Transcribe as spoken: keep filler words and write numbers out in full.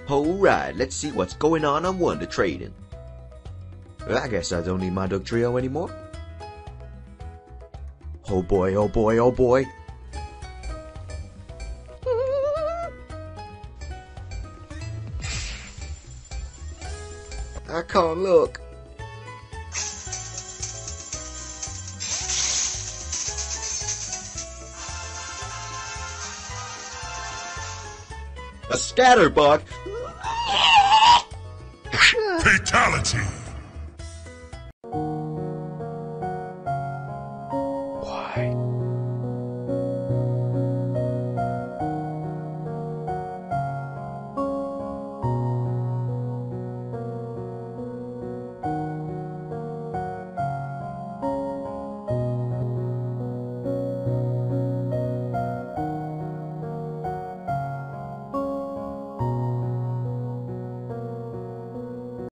Alright, let's see what's going on on Wonder Trading. Well, I guess I don't need my duck trio anymore. Oh boy, oh boy, oh boy. I can't look. A scatterbug. Fatality.